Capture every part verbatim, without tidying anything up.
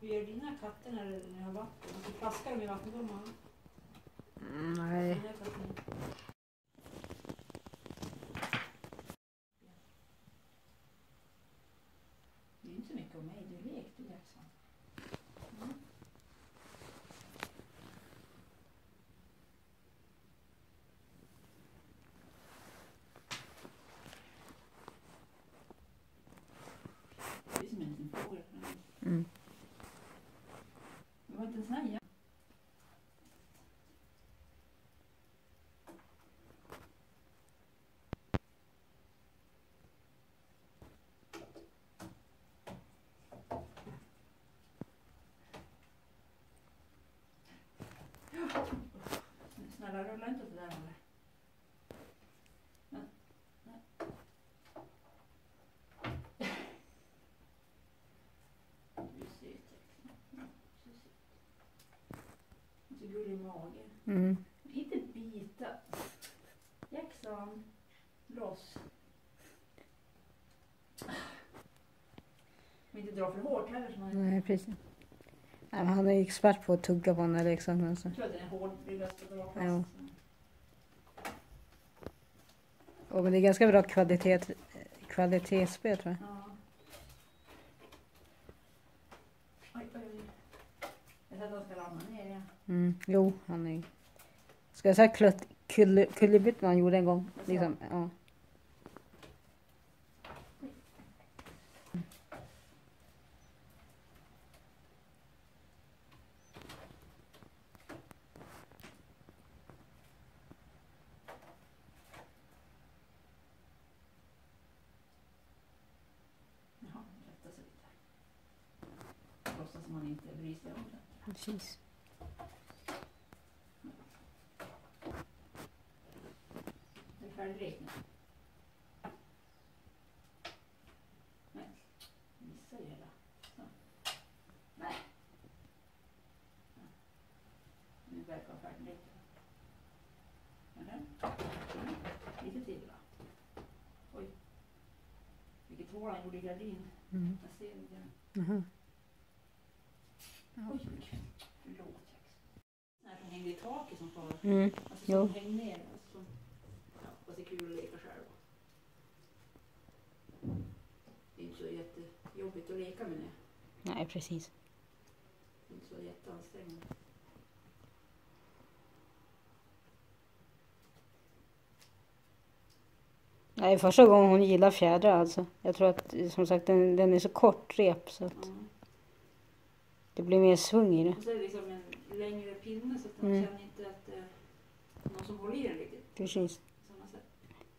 Gör dina katter när ni har vatten? Alltså plaskar de i vattendomar? Mm, nej. Det är inte så mycket om mig, du lekte Jackson. Mm. Det är som en liten fågel. Mm. Det var inte en sån här jakt. Snälla, rulla inte sådär eller? Men, nej. Du ser ju ja, så ser och så gullig mage. Mm. Inte bita. Jackson, loss. Men inte dra för hårt heller. Som han... Nej, precis. Ja, han är expert på att tugga på den här leksaken. Alltså. Jag tror att den är hårdbryggad för att dra fast. Ja. Och men det är ganska bra kvalitet, kvalitetsspel tror jag. Ja. Oj, oj, oj. Jag tror att han ska ramla ner igen. Mm. Jo, han är... Ska jag säga klutt, kull, kullerbytt han gjorde en gång? Liksom, ja. Jaha, rätta sig lite. Låtsas som man inte bryr sig om det. Precis. Det är färdiglekt nu. Nej, missar ju hela. Så. Nej. Ja. Nu verkar vara färdiglekt. Eller? Mm. Lite till va? Oj. Vilket hår han gjorde i gardin. Mm. Jag ser inte. Mm. Oj, oj. Förlåt Jackson. Den här som hängde i taket som far. Mm. Alltså som Jo. hängde ner. Alltså, som, ja, fast det är kul att leka själv. Det är inte så jättejobbigt att leka med det. Nej, precis. Det är inte så jätteansträngande. Nej, första gången hon gillar fjädrar alltså. Jag tror att som sagt den, den är så kort rep så att Ja. det blir mer svung i det. Och så är det liksom en längre pinne så att man Mm. känner inte att det är någon som håller i den riktigt. Precis. På samma sätt.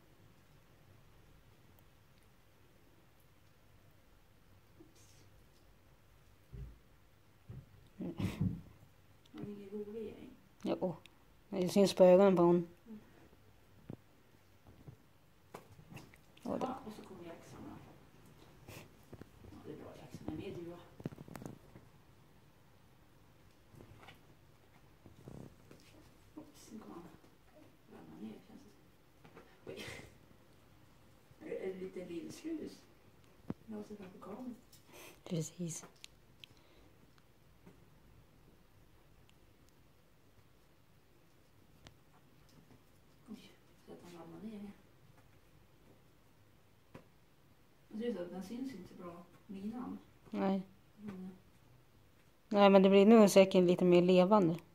Mm. Man är ingen rolig gäng. Jo. Det syns på ögonen på hon. Och det. Ja, och så kommer Jackson. Ja, det är bra Jackson. Är med du va? Oops, nu kommer han ramla ner känns det. Oj. Är det en liten lillslus? Jag ser på kameran. Precis. Oj, så att han ramlar ner igen. Det är så att den syns inte bra, minan. Nej. Mm. Nej, men det blir nog säkert lite mer levande.